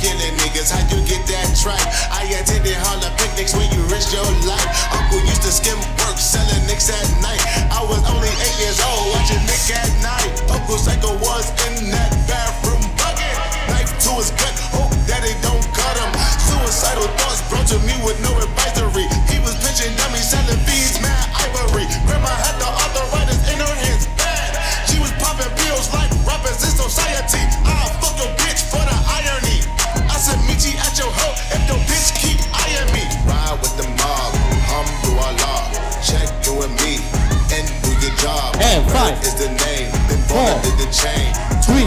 killing niggas, how you get that track? I attended Harlem picnics when you risked your life. Uncle used to skim work, selling nicks at night. I was only 8 years old, watching Nick at night. Uncle Psycho was in that bathroom bucket. Knife to his gut, hope that it don't cut him. Suicidal thoughts brought to me with no advisory. He was pitching dummies, selling beads, mad ivory. Grandma had the arthritis in her hands, bad. She was popping pills like rappers in society. I'll fuck your bitch for the irony. I said meet you at your hoe if your bitch keep eyeing me. Ride with the mob, alhamdulillah. Check you and me and do your job. And 5 is the name. Then born did the chain. 3, 2,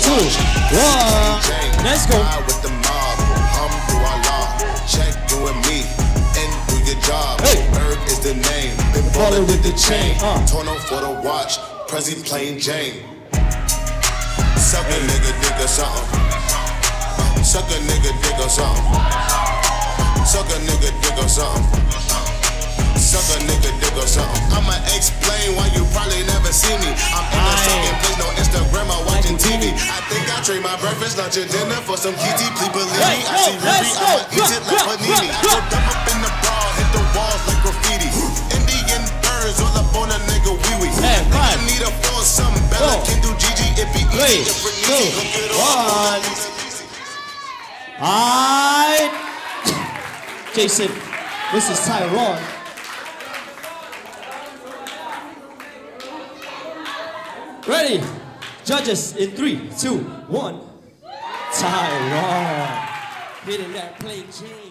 1. Let's go. Ride with the mob, alhamdulillah. Check you and me and do your job. Hey. Berg is the name. Then born did the chain. Torn off for the watch. Prezi plain Jane. Suck a nigga, dig or something. Suck a nigga, dig or something. Suck a nigga, dig or something. Suck a nigga, dig or something. I'ma explain why you probably never see me. I'm in the second place, no Instagram or watching TV. I think I trade my breakfast, lunch, and dinner for some kitty. Please believe me, I see Ruby, I'ma eat it like panini. Hold up in the bra, hit the walls like graffiti. Indian birds all up on a nigga wee-wee. I need a for some Bella can do GG if he easy. 3, 2, 1. Alright. Jason, this is Tyrone. Ready? Judges in 3, 2, 1. Tyrone. Hitting that plain Jane.